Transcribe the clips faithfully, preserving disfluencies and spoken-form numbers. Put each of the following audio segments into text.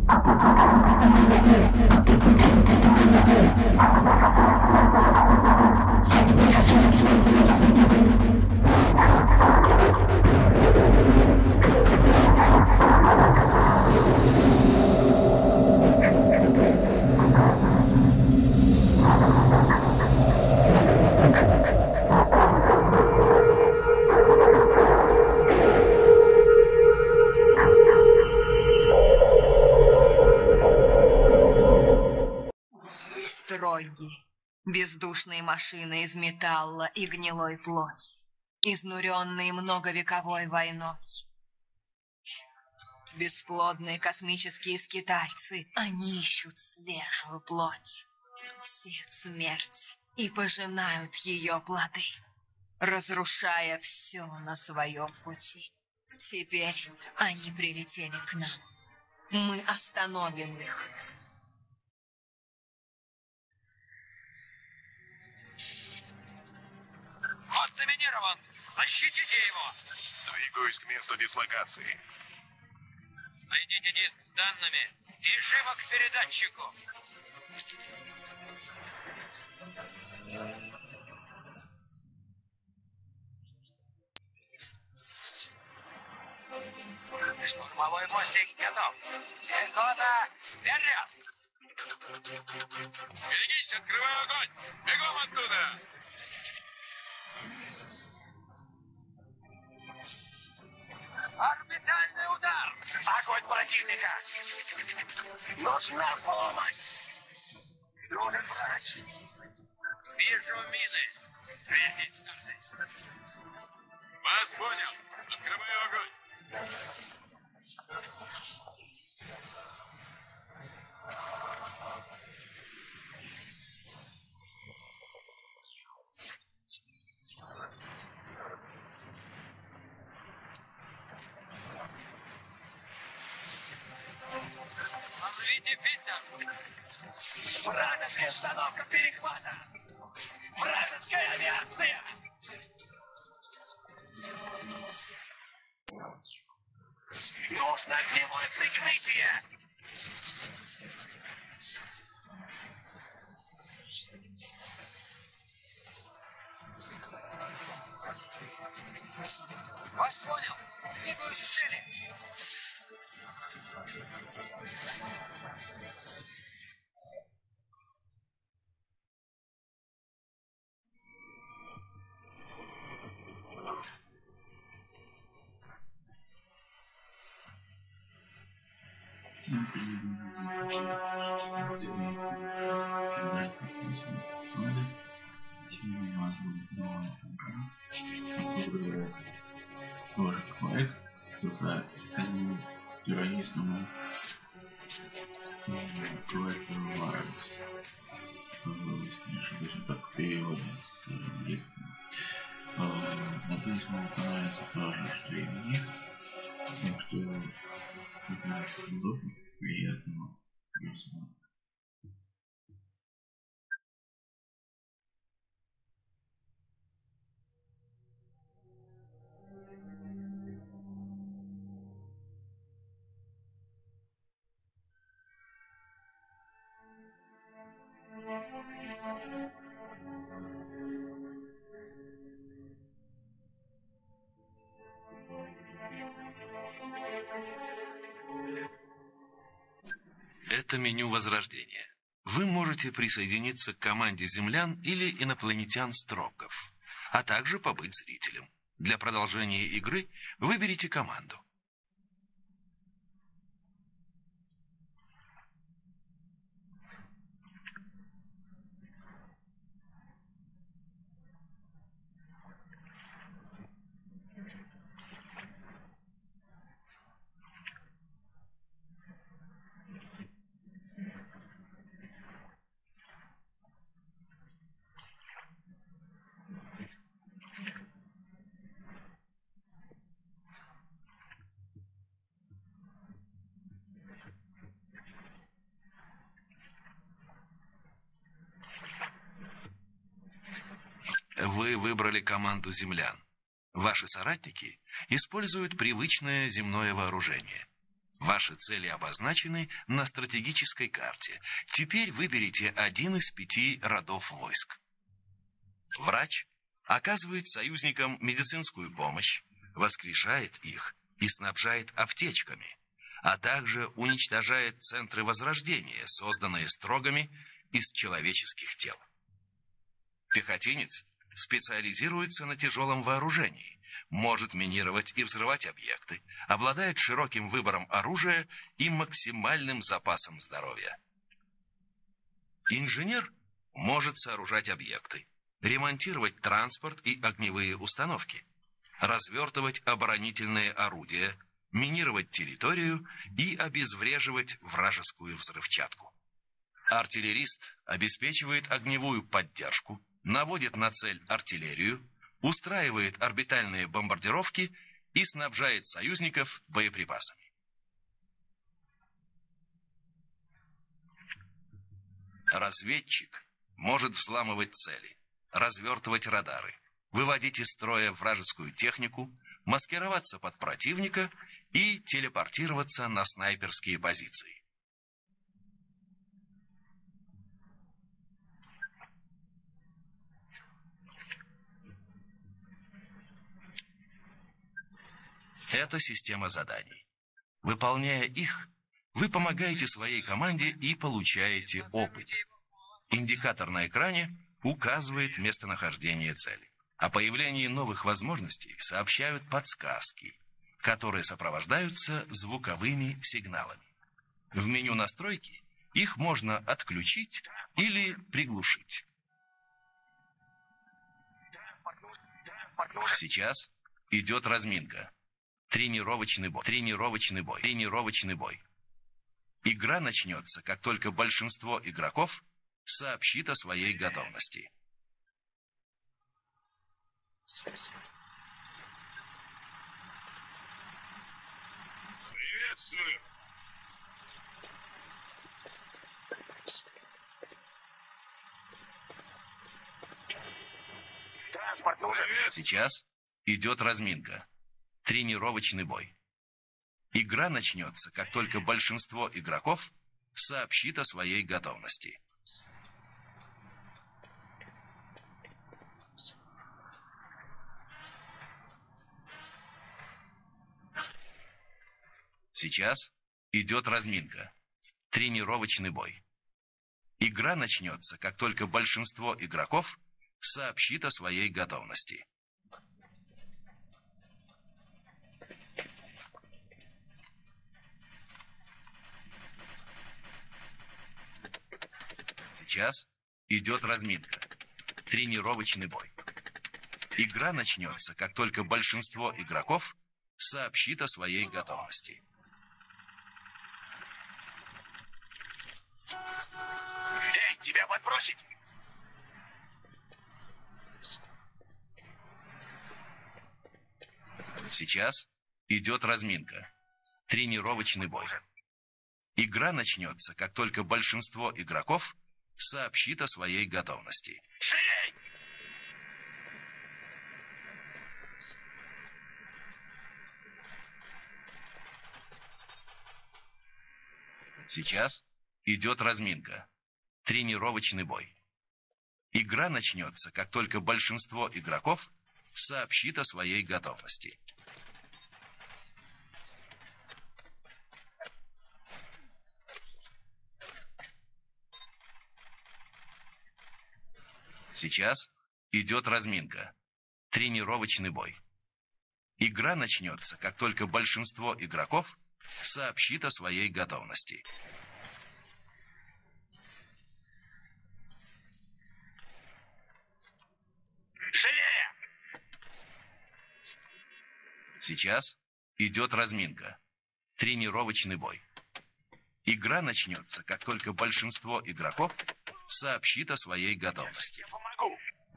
Бездушные машины из металла и гнилой плоти, изнуренные многовековой войной. Бесплодные космические скитальцы, они ищут свежую плоть, сеют смерть и пожинают ее плоды, разрушая все на своем пути. Теперь они прилетели к нам. Мы остановим их. Он заминирован! Защитите его! Двигаюсь к месту дислокации. Найдите диск с данными и живо к передатчику. Штурмовой мостик готов. Пехота, вперед! Берегись, открывай огонь! Бегом оттуда! Орбитальный удар! Огонь противника! Нужна помощь! Нужен врач! Вижу мины! Сверьтесь с картой! Вас понял! Открываю огонь! Ловите Питер! Вражеская установка перехвата! Вражеская авиация! Нужно огневое прикрытие! Вас понял! Двигаюсь к цели! Написано становится тоже, что и мне. Так что удобно, приятного просмотра. Это меню Возрождения. Вы можете присоединиться к команде землян или инопланетян Строков, а также побыть зрителем. Для продолжения игры выберите команду. Вы выбрали команду землян. Ваши соратники используют привычное земное вооружение. Ваши цели обозначены на стратегической карте. Теперь выберите один из пяти родов войск. Врач оказывает союзникам медицинскую помощь, воскрешает их и снабжает аптечками, а также уничтожает центры возрождения, созданные строгами из человеческих тел. Пехотинец специализируется на тяжелом вооружении, может минировать и взрывать объекты, обладает широким выбором оружия и максимальным запасом здоровья. Инженер может сооружать объекты, ремонтировать транспорт и огневые установки, развертывать оборонительные орудия, минировать территорию и обезвреживать вражескую взрывчатку. Артиллерист обеспечивает огневую поддержку, наводит на цель артиллерию, устраивает орбитальные бомбардировки и снабжает союзников боеприпасами. Разведчик может взламывать цели, развертывать радары, выводить из строя вражескую технику, маскироваться под противника и телепортироваться на снайперские позиции. Это система заданий. Выполняя их, вы помогаете своей команде и получаете опыт. Индикатор на экране указывает местонахождение цели. О появлении новых возможностей сообщают подсказки, которые сопровождаются звуковыми сигналами. В меню настройки их можно отключить или приглушить. Сейчас идет разминка. Тренировочный бой. Тренировочный бой. Тренировочный бой. Игра начнется, как только большинство игроков сообщит о своей готовности. Приветствую. Транспорт нужен. Сейчас идет разминка. Тренировочный бой. Игра начнется, как только большинство игроков сообщит о своей готовности. Сейчас идет разминка. Тренировочный бой. Игра начнется, как только большинство игроков сообщит о своей готовности. Сейчас идет разминка. Тренировочный бой. Игра начнется, как только большинство игроков сообщит о своей готовности. Эй, тебя подбросить! Сейчас идет разминка. Тренировочный бой. Игра начнется, как только большинство игроков сообщит о своей готовности. Живей! Сейчас идет разминка. Тренировочный бой. Игра начнется, как только большинство игроков сообщит о своей готовности. Сейчас идет разминка. Тренировочный бой. Игра начнется, как только большинство игроков сообщит о своей готовности. Живее! Сейчас идет разминка. Тренировочный бой. Игра начнется, как только большинство игроков сообщит о своей готовности. Я помогу!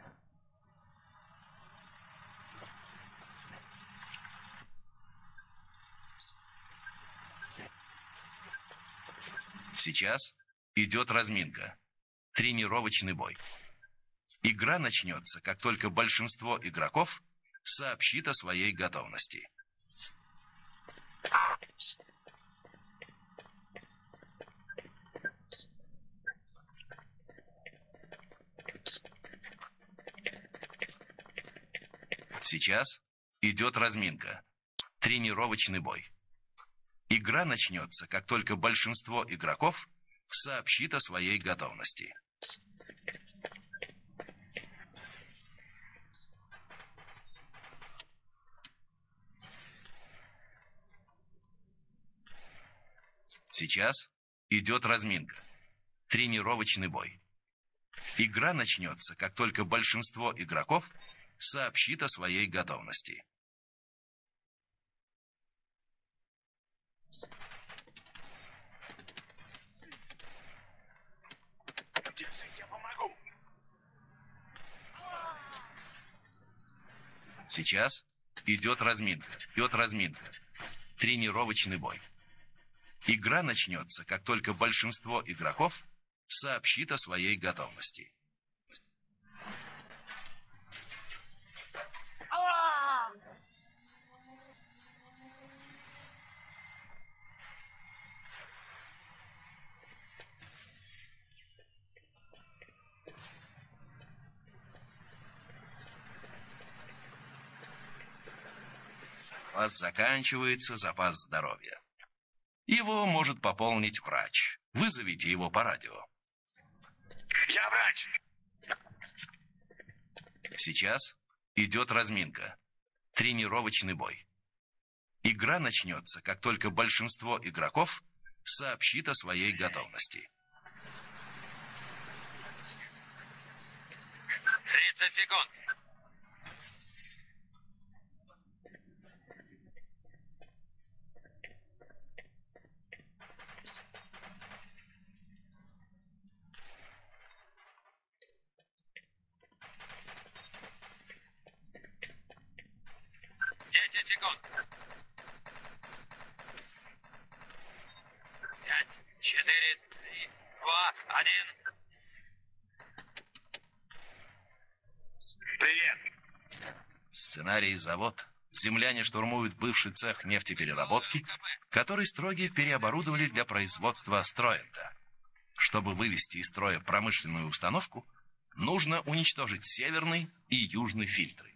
Сейчас идет разминка. Тренировочный бой. Игра начнется, как только большинство игроков сообщит о своей готовности. Сейчас идет разминка. Тренировочный бой. Игра начнется, как только большинство игроков сообщит о своей готовности. Сейчас идет разминка. Тренировочный бой. Игра начнется, как только большинство игроков сообщит о своей готовности. Сейчас идет разминка. Идет разминка. Тренировочный бой. Игра начнется, как только большинство игроков сообщит о своей готовности. У вас заканчивается запас здоровья. Его может пополнить врач. Вызовите его по радио. Я врач. Сейчас идет разминка. Тренировочный бой. Игра начнется, как только большинство игроков сообщит о своей готовности. тридцать секунд. десять секунд. пять, четыре, три, два, один. Привет. Сценарий «Завод». Земляне штурмуют бывший цех нефтепереработки, который строги переоборудовали для производства строента. Чтобы вывести из строя промышленную установку, нужно уничтожить северный и южный фильтры.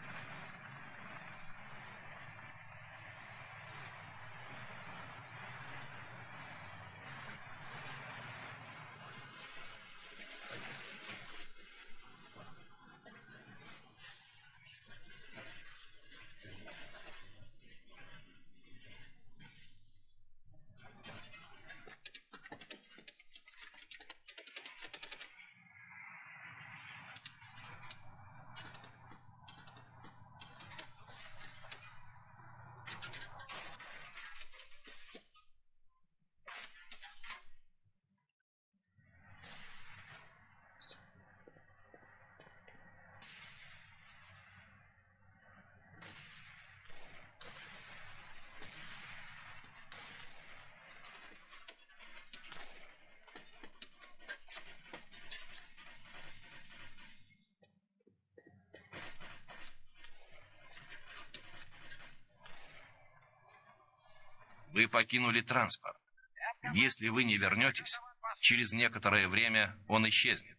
Вы покинули транспорт. Если вы не вернетесь, через некоторое время он исчезнет.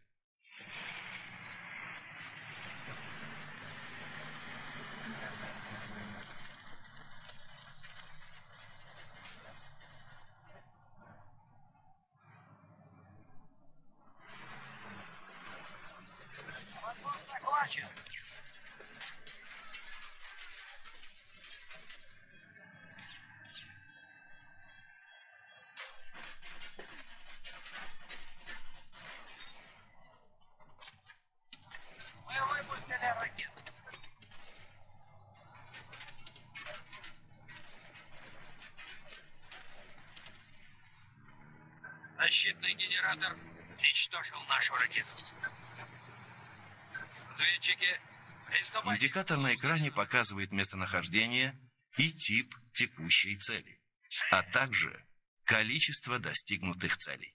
Защитный генератор уничтожил нашу ракету. Разведчики, приступайте. Индикатор на экране показывает местонахождение и тип текущей цели, а также количество достигнутых целей.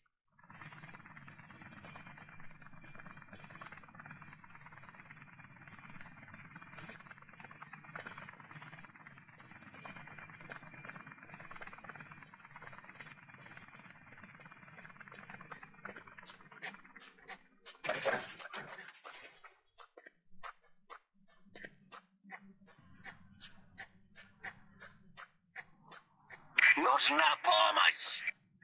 Нужна помощь!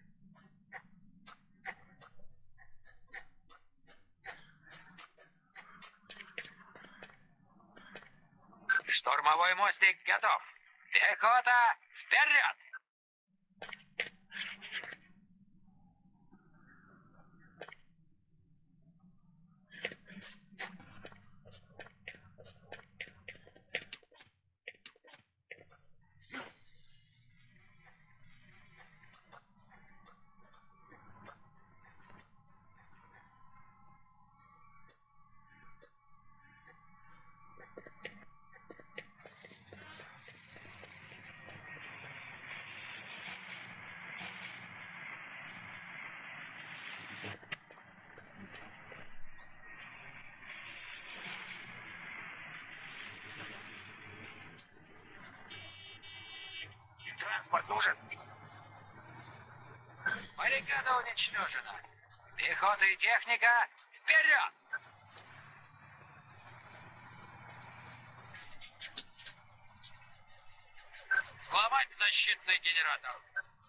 Штурмовой мостик готов. Пехота, вперед! Транспорт нужен. Баррикада уничтожена. Пехота и техника, вперед! Сломать защитный генератор.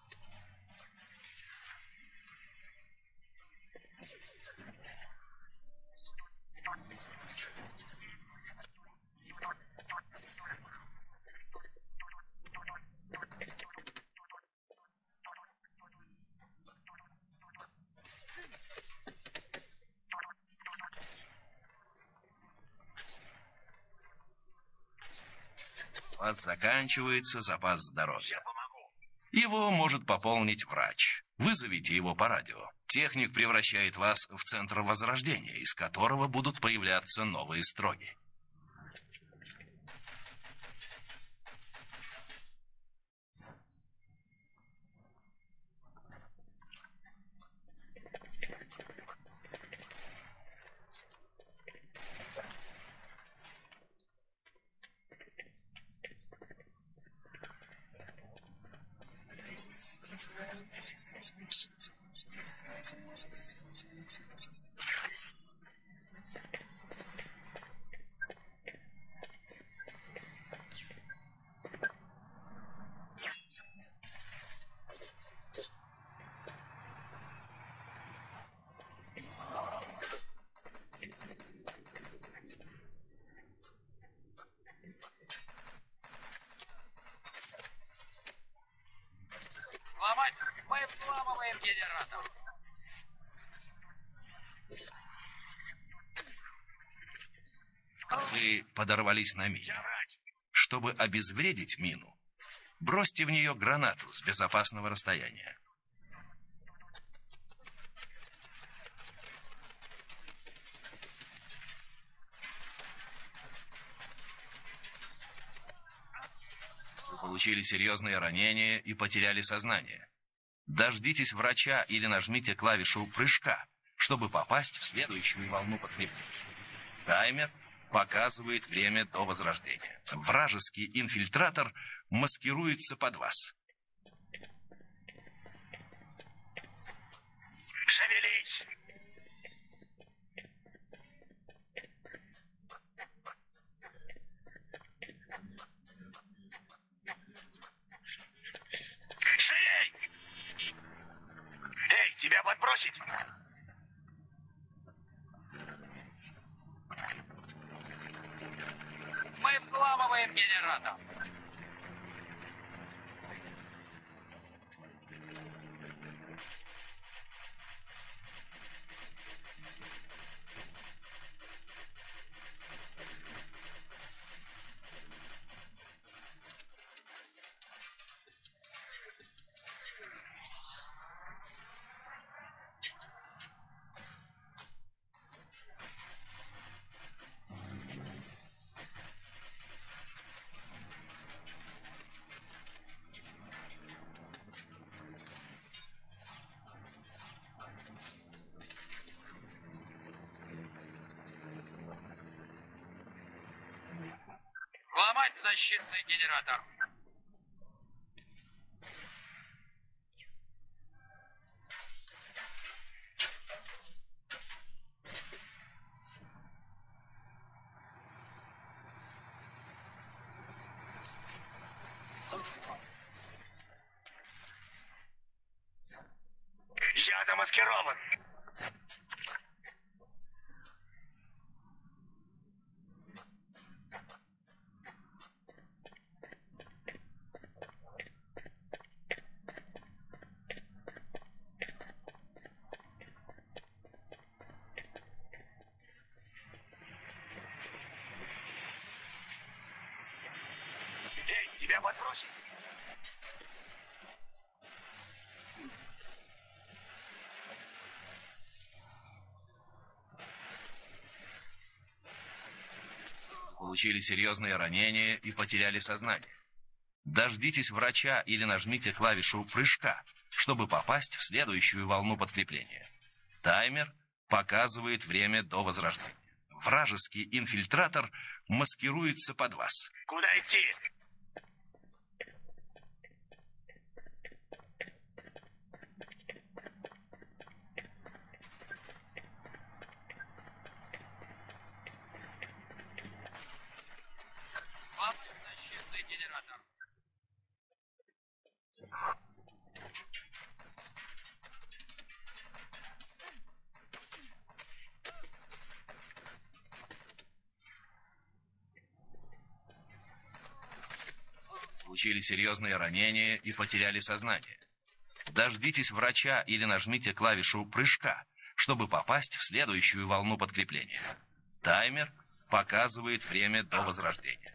У вас заканчивается запас здоровья. Его может пополнить врач. Вызовите его по радио. Техник превращает вас в центр возрождения, из которого будут появляться новые строги. Ломать, мы взламываем генератор. Вы подорвались на мине. Чтобы обезвредить мину, бросьте в нее гранату с безопасного расстояния. Вы получили серьезные ранения и потеряли сознание. Дождитесь врача или нажмите клавишу прыжка, чтобы попасть в следующую волну подкрепления. Таймер показывает время до возрождения. Вражеский инфильтратор маскируется под вас. Шевелись! Шевелей! Эй, тебя подбросить? Мы взламываем генератор. Взломать защитный генератор. Я замаскирован. Эй, тебя подбросить? Получили серьезные ранения и потеряли сознание. Дождитесь врача или нажмите клавишу прыжка, чтобы попасть в следующую волну подкрепления. Таймер показывает время до возрождения. Вражеский инфильтратор маскируется под вас. Куда идти? Вам защитный генератор. Получили серьезные ранения и потеряли сознание. Дождитесь врача или нажмите клавишу прыжка, чтобы попасть в следующую волну подкрепления. Таймер показывает время до возрождения.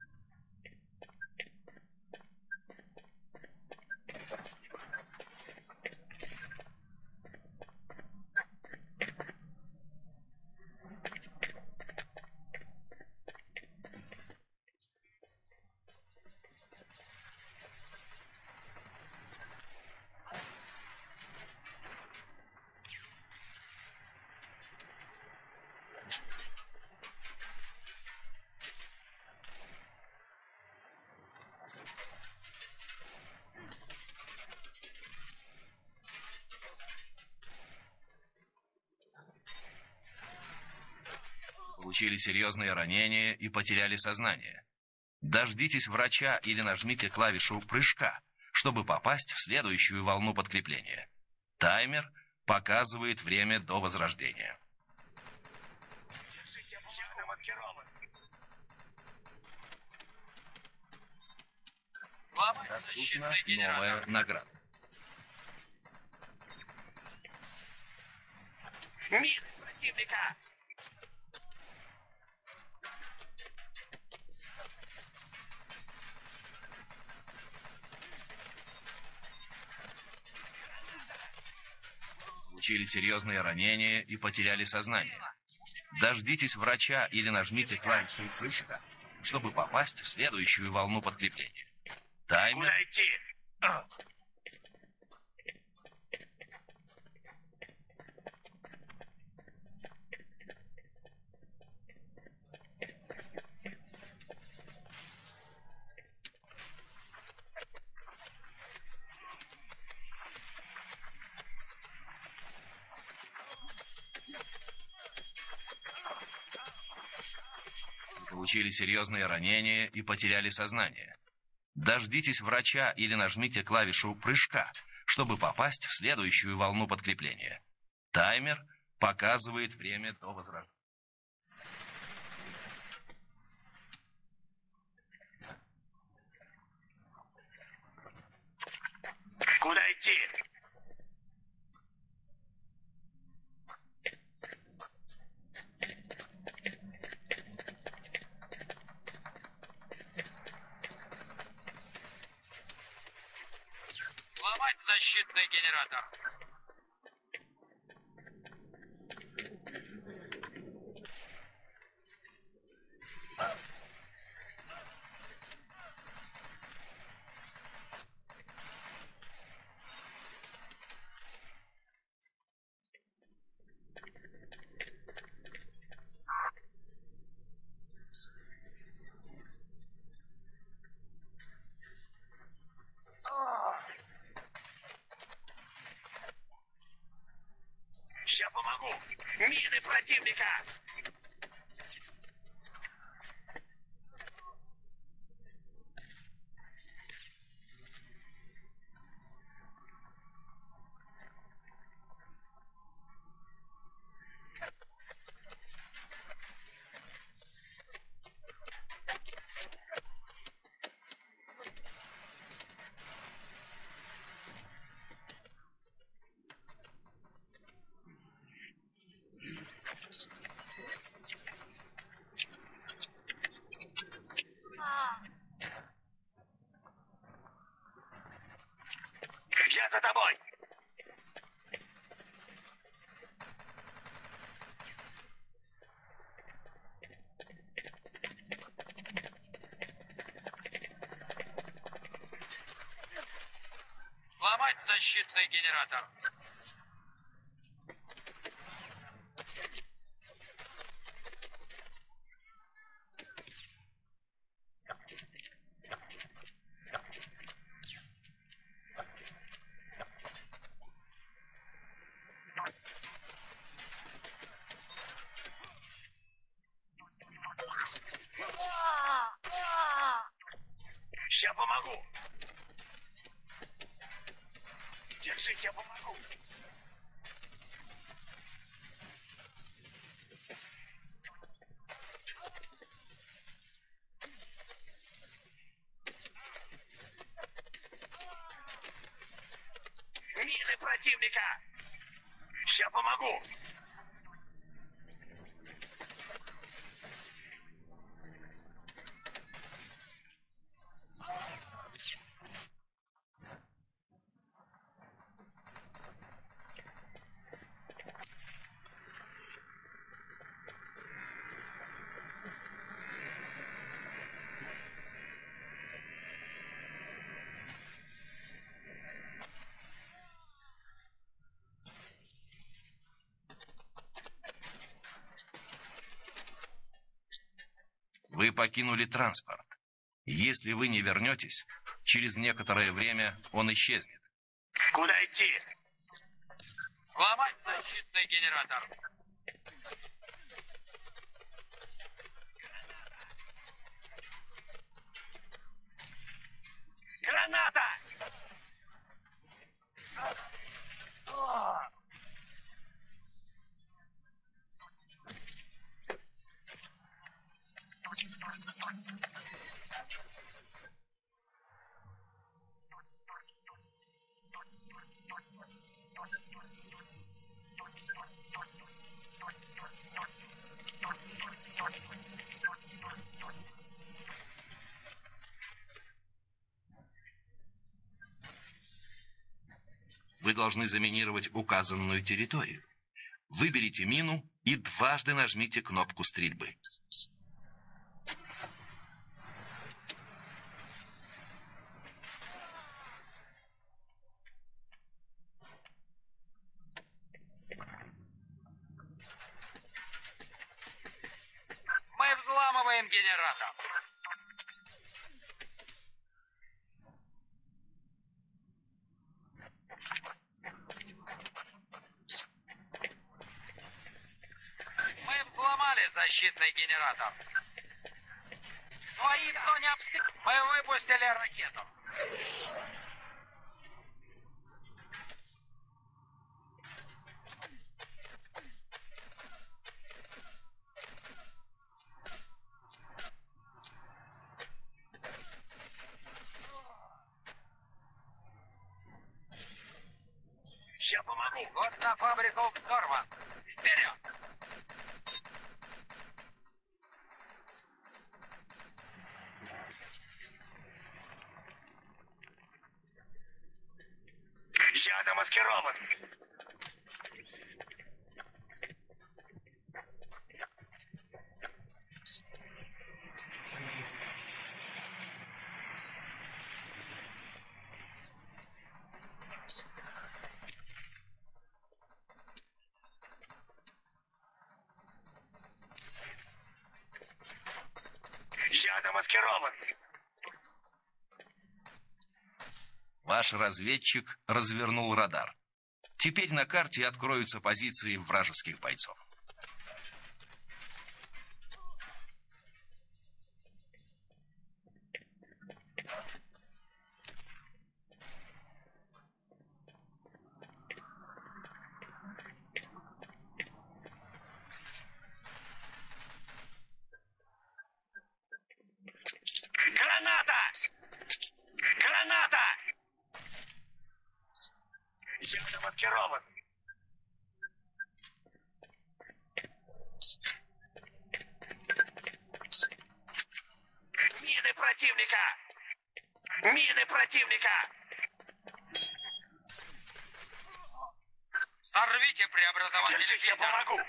Получили серьезные ранения и потеряли сознание. Дождитесь врача или нажмите клавишу прыжка, чтобы попасть в следующую волну подкрепления. Таймер показывает время до возрождения. Я замаскирован. Вам Доступна защитный генератор. новая награда. Мины противника. Получили серьезные ранения и потеряли сознание. Дождитесь врача или нажмите клавишу прыжка, чтобы попасть в следующую волну подкрепления. Таймер Куда идти? А, получили серьезные ранения и потеряли сознание. Дождитесь врача или нажмите клавишу прыжка, чтобы попасть в следующую волну подкрепления. Таймер показывает время до возрождения. Куда идти? Сломать защитный генератор. Я помогу. Мины противника. генератор. Я помогу. Держись, я помогу. Мины противника. Я помогу. Вы покинули транспорт. Если вы не вернетесь, через некоторое время он исчезнет. Куда идти? Ломать защитный генератор. Граната! Вы должны заминировать указанную территорию. Выберите мину и дважды нажмите кнопку стрельбы. Мы взламываем генератор. Мы взломали защитный генератор. Свои в зоне обстрела. Мы выпустили ракету. Я помогу. Вход на фабрику взорван. Вперед! Я замаскирован. Я замаскирован. Ваш разведчик развернул радар. Теперь на карте откроются позиции вражеских бойцов. Граната! Граната! Я замаскирован. Мины противника! Мины противника! Сорвите преобразователь. Держись, я Питер. помогу.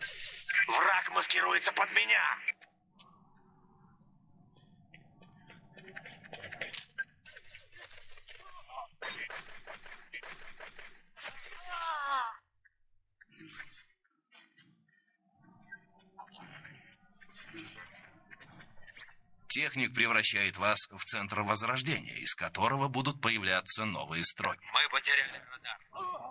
Враг маскируется под меня. Техник превращает вас в центр возрождения, из которого будут появляться новые строки. Мы потеряли радар.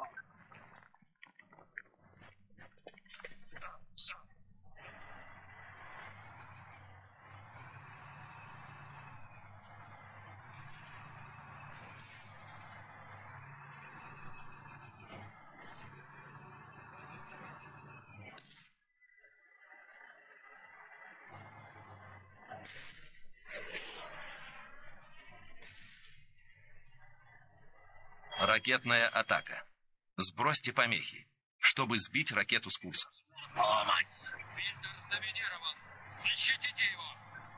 Ракетная атака. Сбросьте помехи, чтобы сбить ракету с курса. Помощь! Фильтр заминирован. Защитите его.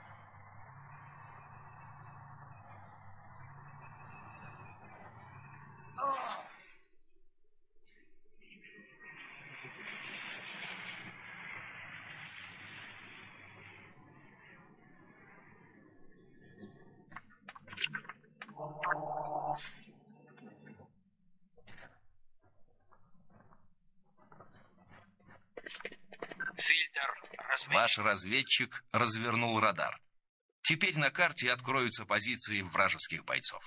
Фильтр разминирован. Ваш разведчик развернул радар. Теперь на карте откроются позиции вражеских бойцов.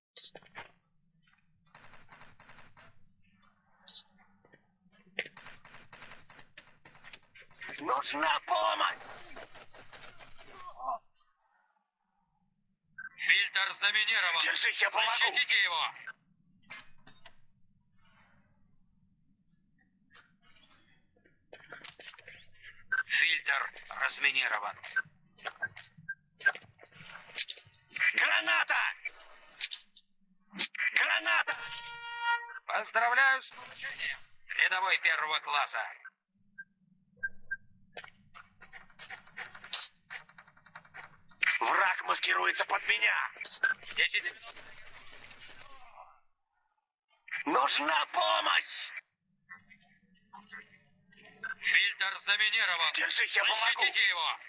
Нужна помощь! Фильтр заминирован. Держись, я помогу. Защитите его. Фильтр разминирован. Граната! Граната! Поздравляю с получением. Рядовой первого класса. Враг маскируется под меня! Десять минут. Нужна помощь! Фильтр заминирован. Держись, я помогу. Защитите его.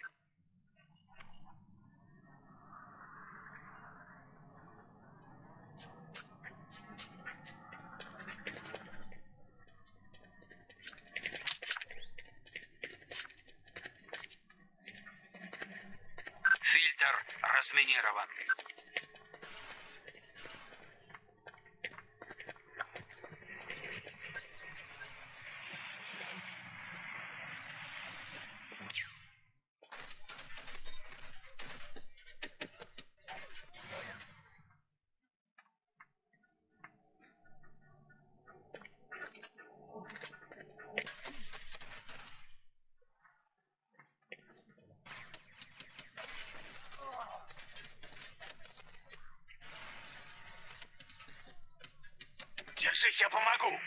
Фильтр разминирован. Держись, я помогу!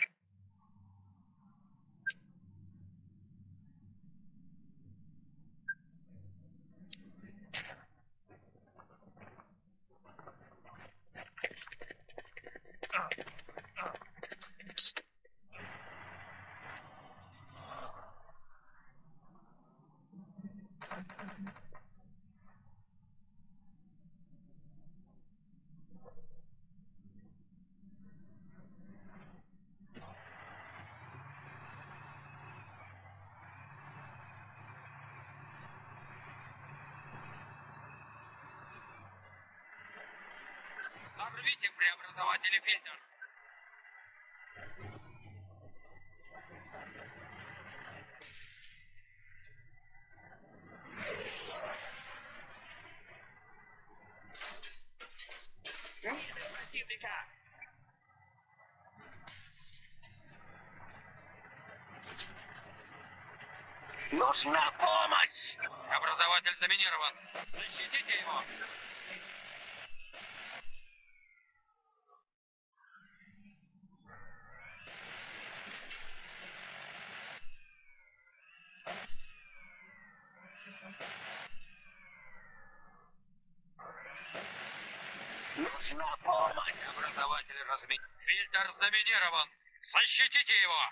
Взорвите преобразователь и фильтр. Мины противника! Нужна помощь! Образователь заминирован. Защитите его. Нужна помощь! Образователь разми... Фильтр заминирован. Защитите его.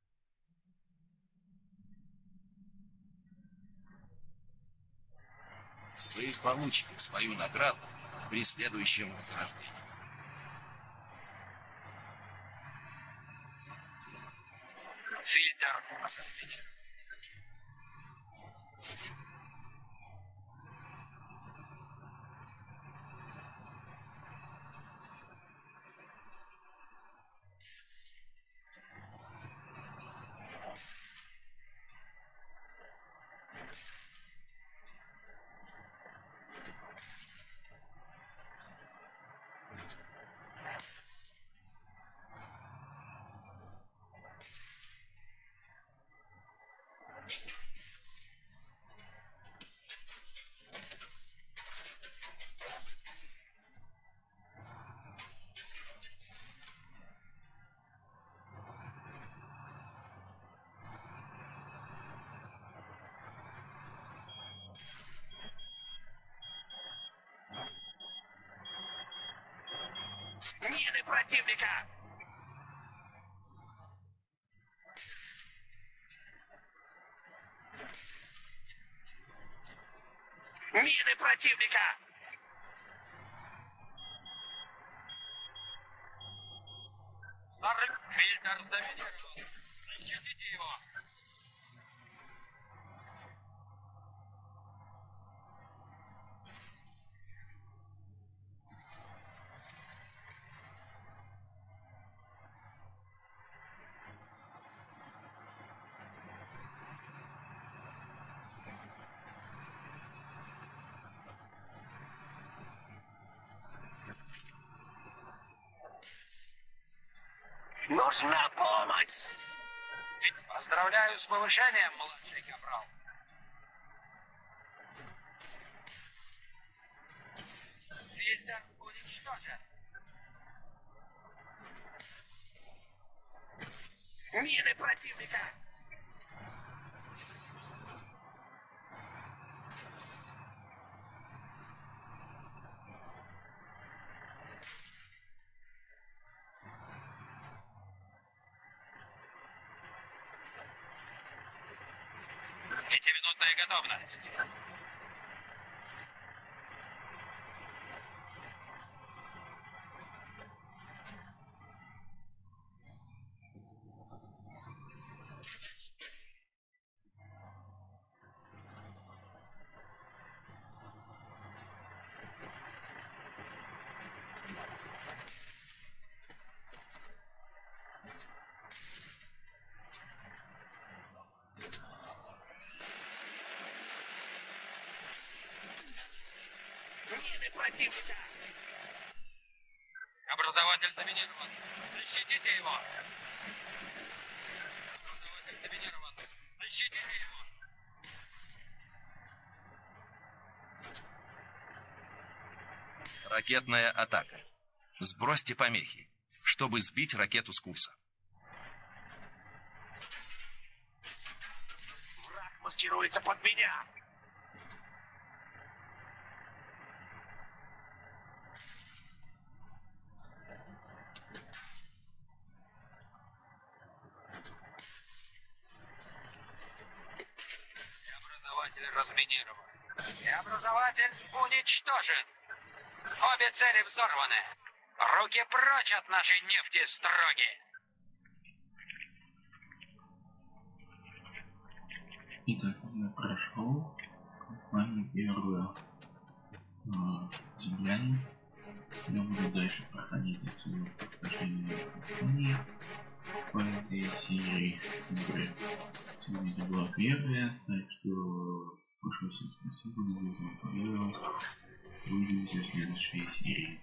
Вы получите свою награду при следующем возрождении. Фильтр. Мины противника! Мины противника! Сар- Фильтр заминирован. Защитите его. Нужна помощь! Поздравляю с повышением, младший капрал. Фильтр уничтожен. Мины противника! Пятиминутная готовность. Мины противника! Образователь заминирован. Защитите его. Образователь заминирован. Защитите его. Ракетная атака. Сбросьте помехи, чтобы сбить ракету с курса. Враг маскируется под меня! Преобразователь разминирован. Преобразователь уничтожен. Обе цели взорваны. Руки прочь от нашей нефти, строги. Итак, я прошел компанию первую э, земляне. Я буду дальше проходить отсюда прохождение компании по этой серии игры. Сегодня была первая, так что большое всем спасибо, надеюсь, вам понравилось. Увидимся в следующей серии.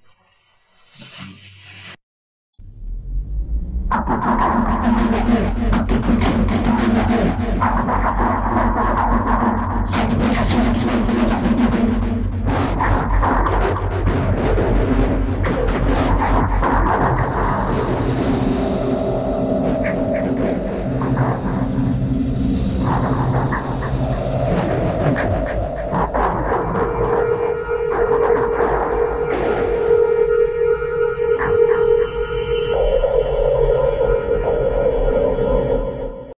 До свидания.